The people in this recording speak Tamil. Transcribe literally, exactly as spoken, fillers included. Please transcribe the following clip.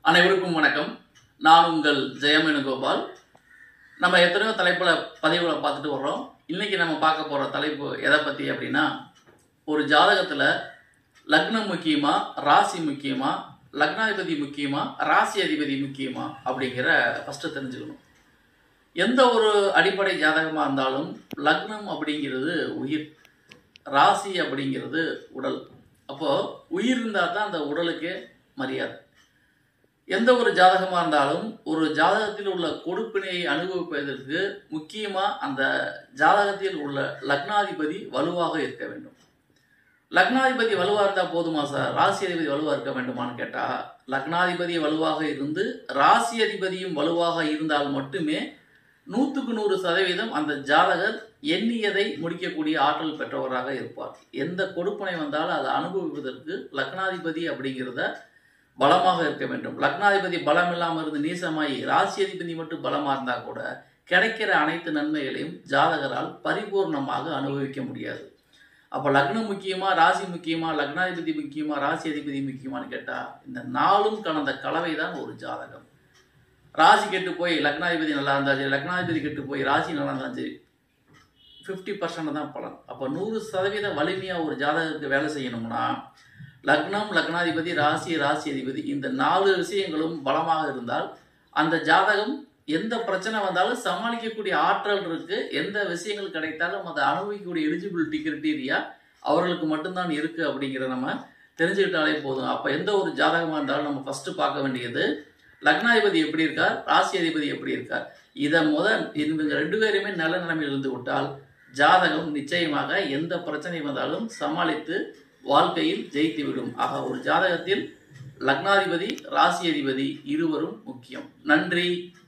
அனைவருக்கும் வணக்கம். நான் உங்கள் ஜெயமேனுகோபால். நம்ம எத்தனையோ தலைப்புல பதிவுகளை பார்த்துட்டு வர்றோம். இன்னைக்கு நம்ம பார்க்க போற தலைப்பு எதை பத்தி அப்படின்னா, ஒரு ஜாதகத்துல லக்னம் முக்கியமா, ராசி முக்கியமா, லக்னாதிபதி முக்கியமா, ராசி அதிபதி முக்கியமா அப்படிங்கிற ஃபர்ஸ்ட் தெரிஞ்சுக்கணும். எந்த ஒரு அடிப்படை ஜாதகமா இருந்தாலும் லக்னம் அப்படிங்கிறது உயிர், ராசி அப்படிங்கிறது உடல். அப்போ உயிர் இருந்தால் தான் அந்த உடலுக்கு மரியாதை. எந்த ஒரு ஜாதகமாக இருந்தாலும் ஒரு ஜாதகத்தில் உள்ள கொடுப்பினையை அனுபவிப்பதற்கு முக்கியமாக அந்த ஜாதகத்தில் உள்ள லக்னாதிபதி வலுவாக இருக்க வேண்டும். லக்னாதிபதி வலுவாக இருந்தால் போதுமா சார், ராசி அதிபதி வலுவாக இருக்க வேண்டுமான்னு கேட்டால், லக்னாதிபதி வலுவாக இருந்து ராசி அதிபதியும் வலுவாக இருந்தால் மட்டுமே நூற்றுக்கு நூறு சதவீதம் அந்த ஜாதகர் எண்ணியதை முடிக்கக்கூடிய ஆற்றல் பெற்றவராக இருப்பார். எந்த கொடுப்பனை வந்தாலும் அதை அனுபவிப்பதற்கு லக்னாதிபதி அப்படிங்கிறத பலமாக இருக்க வேண்டும். லக்னாதிபதி பலம் இல்லாமல் இருந்து நீசமாயி ராசி அதிபதி மட்டும் பலமாக இருந்தால் கூட கிடைக்கிற அனைத்து நன்மைகளையும் ஜாதகரால் பரிபூர்ணமாக அனுபவிக்க முடியாது. அப்போ லக்னம் முக்கியமா, ராசி முக்கியமா, லக்னாதிபதி முக்கியமா, ராசி அதிபதி முக்கியமானு கேட்டால், இந்த நாளும் கலந்த கலவை தான் ஒரு ஜாதகம். ராசி கெட்டு போய் லக்னாதிபதி நல்லா இருந்தாலும் சரி, லக்னாதிபதி கெட்டு போய் ராசி நல்லா இருந்தாலும் சரி, ஃபிஃப்டி பர்சன்ட் தான் பலன். அப்போ நூறு சதவீத வலிமையாக ஒரு ஜாதகத்துக்கு வேலை செய்யணும்னா லக்னம், லக்னாதிபதி, ராசி, ராசி அதிபதி இந்த நாலு விஷயங்களும் பலமாக இருந்தால் அந்த ஜாதகம் எந்த பிரச்சனை வந்தாலும் சமாளிக்கக்கூடிய ஆற்றல் இருக்கு. எந்த விஷயங்கள் கிடைத்தாலும் அதை அனுபவிக்கக்கூடிய எலிஜிபிலிட்டி கிரைட்டீரியா அவர்களுக்கு மட்டும்தான் இருக்கு அப்படிங்கிற நம்ம தெரிஞ்சுக்கிட்டாலே போதும். அப்போ எந்த ஒரு ஜாதகமாக இருந்தாலும் நம்ம ஃபர்ஸ்ட் பார்க்க வேண்டியது லக்னாதிபதி எப்படி இருக்கார், ராசி அதிபதி எப்படி இருக்கார். இதை முதல் இவங்க ரெண்டு பேருமே நல்ல நிலைமையில் இருந்து விட்டால் ஜாதகம் நிச்சயமாக எந்த பிரச்சனை வந்தாலும் சமாளித்து வாழ்க்கையில் ஜெயித்துவிடும். ஆக ஒரு ஜாதகத்தில் லக்னாதிபதி, ராசி அதிபதி இருவரும் முக்கியம். நன்றி.